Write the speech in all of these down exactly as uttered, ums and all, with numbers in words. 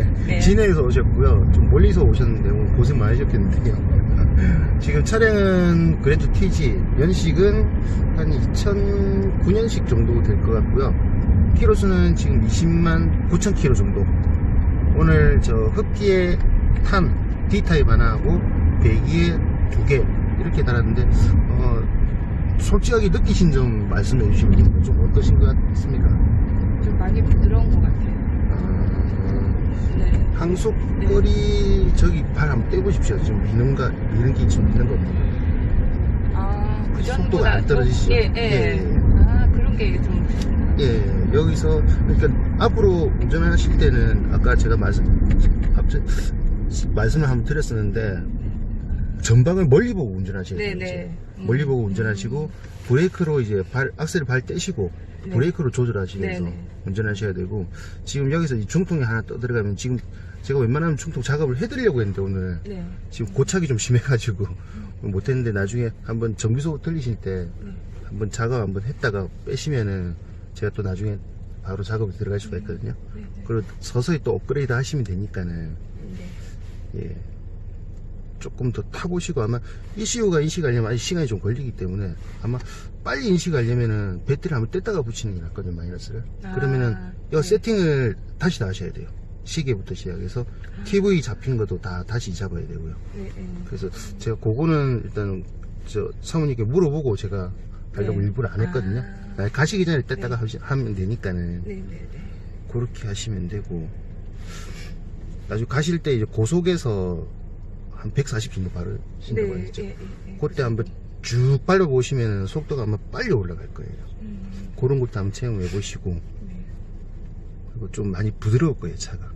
네. 진해에서 오셨고요. 좀 멀리서 오셨는데 오늘 고생 많으셨겠는데요. 지금 차량은 그랜저 티지, 연식은 한 이천구 년식 정도 될 것 같고요. 키로수는 지금 이십만 구천 킬로 정도. 오늘 저 흡기에 탄 D타입 하나하고 배기에 두 개 이렇게 달았는데, 어, 솔직하게 느끼신 점 말씀해 주시면 좀 어떠신 것 같습니까? 좀 많이 부드러운 것 같아요. 아, 네. 항속거리 네. 저기 발 한번 떼보십시오. 지금 미는가, 미는 게 지금 미는 겁니다. 아, 그 속도가 안 떨어지시죠? 예, 예. 예. 아, 그런 게 좀. 예, 여기서, 그러니까 앞으로 운전하실 때는 아까 제가 말씀, 앞서, 말씀을 한번 드렸었는데, 전방을 멀리 보고 운전하셔야 돼요. 네네. 음. 멀리 보고 운전하시고, 브레이크로 이제 발, 악셀을 발 떼시고, 네. 브레이크로 조절하시면서 네네. 운전하셔야 되고, 지금 여기서 이 중통이 하나 떠들어가면, 지금 제가 웬만하면 중통 작업을 해드리려고 했는데, 오늘. 네. 지금 고착이 좀 심해가지고, 음. 못했는데, 나중에 한번 정비소 들리실 때, 네. 한번 작업 한번 했다가 빼시면은, 제가 또 나중에 바로 작업에 들어갈 수가 있거든요. 네. 네. 그리고 서서히 또 업그레이드 하시면 되니까는, 네. 예. 조금 더 타보시고, 아마 이씨유가 인식하려면 아직 시간이 좀 걸리기 때문에 아마 빨리 인식하려면은 배터리 한번 뗐다가 붙이는 게 낫거든요, 마이너스를. 아, 그러면은 이거 네. 세팅을 다시 다 하셔야 돼요. 시계부터 시작해서 아. 티브이 잡힌 것도 다 다시 잡아야 되고요. 네, 네. 그래서 제가 그거는 일단 저 사모님께 물어보고 제가 하려고 네. 일부러 안 했거든요. 아. 가시기 전에 뗐다가 네. 하면 되니까는 네, 네, 네. 그렇게 하시면 되고, 나중에 가실 때 이제 고속에서 한 백사십 정도 바르신다고 네, 하셨죠. 네, 네, 그때 한번 쭉 밟아보시면 속도가 아마 빨리 올라갈 거예요. 음. 그런 것도 한번 체험해 보시고, 네. 그리고 좀 많이 부드러울 거예요, 차가.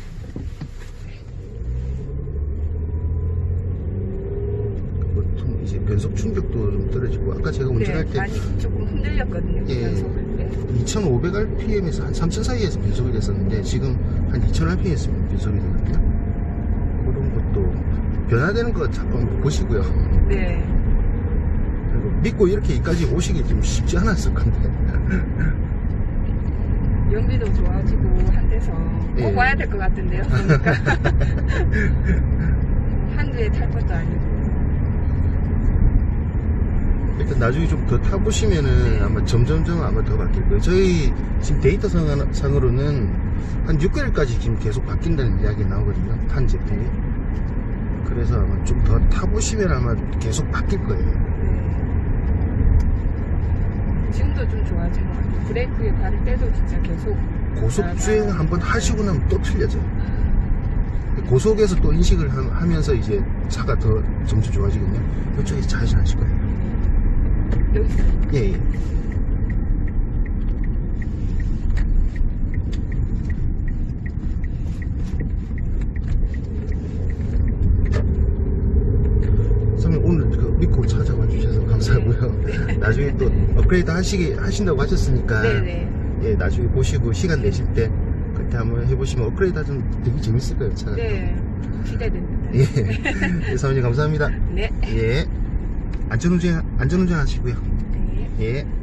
보통 이제 변속 충격도 좀 떨어지고, 아까 제가 운전할 네, 때 많이 조금 흔들렸거든요. 예, 변속을. 네. 이천오백 알피엠에서 한 삼천 사이에서 변속이 됐었는데, 지금 한 이천 알피엠에서 변속이 되거든요. 그런 것도 변화되는 거 잠깐 보시고요. 네. 그리고 믿고 이렇게 여기까지 오시기 좀 쉽지 않았을 건데. 연비도 좋아지고 한데서 꼭 예. 와야 될 것 같은데요. 그러니까. 한주에 탈 것도 아니고. 일단 나중에 좀 더 타보시면은 네. 아마 점점점 아마 더 바뀔 거예요. 저희 지금 데이터 상으로는 한 육 개월까지 지금 계속 바뀐다는 이야기가 나오거든요, 탄 제품이. 그래서 아마 좀 더 타보시면 아마 계속 바뀔 거예요. 네. 지금도 좀 좋아진 것 같아요. 브레이크에 발을 떼도 진짜 계속. 고속주행 한번 하시고 나면 또 틀려져요. 고속에서 또 인식을 하면서 이제 차가 더 점점 좋아지거든요. 이쪽에서 자주 하실 거예요. 여기? 예, 예. 오늘 그 믿고 찾아와 주셔서 감사하고요. 네. 나중에 또 업그레이드 하시기 하신다고 하셨으니까 네네. 예, 나중에 보시고 시간 내실 때 그때 한번 해보시면 업그레이드 하면 되게 재밌을 거예요, 차가. 네, 기대됩니다. 예, 사모님 감사합니다. 네. 예, 안전운전 안전운전 하시고요. 네. 예.